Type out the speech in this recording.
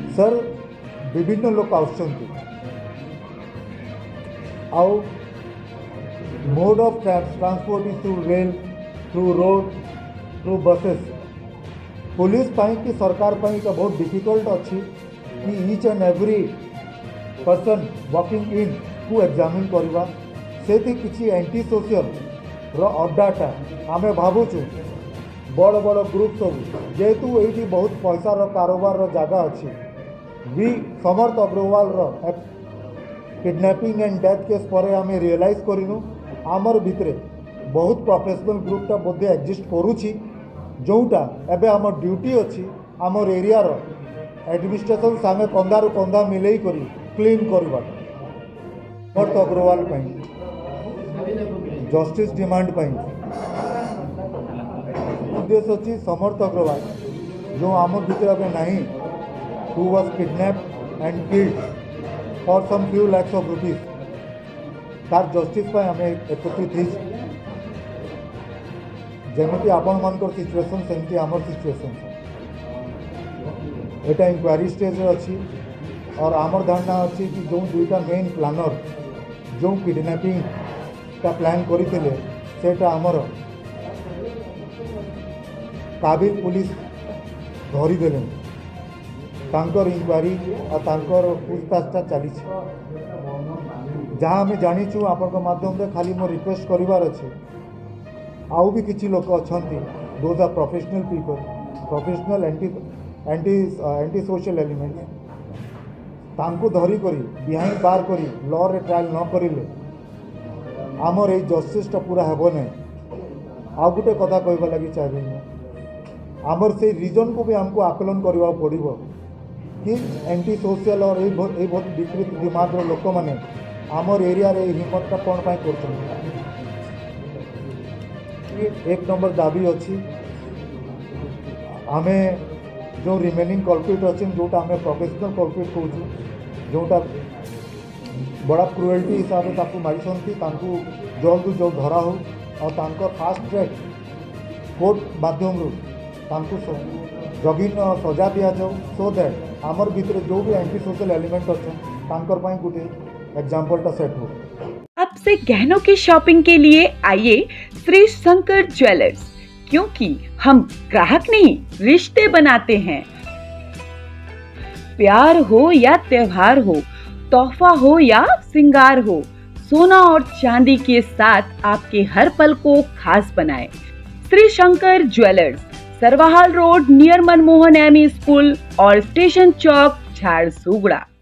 Sir विभिन्न लोक our mode of transport is through rail, through road, through buses. Police पाई कि सरकार पाई का बहुत डिफिकल्ट अच्छी कि each and every person walking in को एग्जामिन करवा से किसी एंटी सोशल अड्डाटा आमे भावुचु बड़ बड़ ग्रुप सब जेहेतु ये बहुत पैसार कारोबार जगह अच्छी भी Samarth Agrawal kidnapping and death case पर आम रियलाइज करूँ आमर भितर बहुत प्रोफेशनल ग्रुपटा बोधे एक्जिस्ट करुच्ची जोटा एबे आम ड्यूटी अच्छी आमर एरिया एडमिनिस्ट्रेशन सामे कंधारू कंधा मिलई करी क्लीन करवा समर्थ अग्रवाल जस्टिस डिमांड उद्देश्य अच्छी समर्थ अग्रवाल जो आम भितर अबे नहीं who was kidnapped and killed for some few lakhs of rupees तार जस्टिस आम एकत्रित जमीती आपण मान सिचुएशन सेमती आमर सिचुएशन एटा इंक्वायरी स्टेज अच्छी और आमर धारणा अच्छी कि जो दुईटा मेन प्लानर जो किडनैपिंग का प्लान करते सेटा आमर काबिल पुलिस धरीदेले तांकर इंक्वायरी और तांकर पूछताछटा चली जहाँ आम जाचु आपण माध्यम से खाली मो रिक्वेस्ट करार अच्छे आउ भी किसी लोग अच्छा those are professional people professional anti social elements तांको धरी करी बिहाइंड बार करी लॉ रे ट्रायल न करिले आमर ये जस्टिसटा पूरा हेब ना। आउ गोटे कथा कहबा लगी चाहिए आमर से रीजन को भी हमको आकलन करने पड़ो कि एंटी सोशल और ये बहुत विकृत दिमाग लोक मैंने आमर एरिया रे हिम्मतटा कौन पाई कर एक नंबर दाबी अच्छी आमे जो रिमेनिंग कल्प्रिट अच्छे जोटा आम प्रोफेशनल कल्प्रिट कहूँ जोटा बड़ा क्रुएल्टी हिसाब से मारी जल्द जो धरा हो और फास्ट ट्रैक कोर्ट माध्यम जगिन सजा दि जाऊ सो दैट आमर भितर जो भी एंटी सोशल एलिमेंट अच्छे गोटे एग्जाम्पलटा सेट हो। अब से गहनों की शॉपिंग के लिए आइए श्री शंकर ज्वेलर्स, क्योंकि हम ग्राहक नहीं रिश्ते बनाते हैं। प्यार हो या त्योहार हो, तोहफा हो या सिंगार हो, सोना और चांदी के साथ आपके हर पल को खास बनाए। Shri Shankar jewellers, Sarwahal road near Manmohan ME school और स्टेशन चौक, झारसुगड़ा।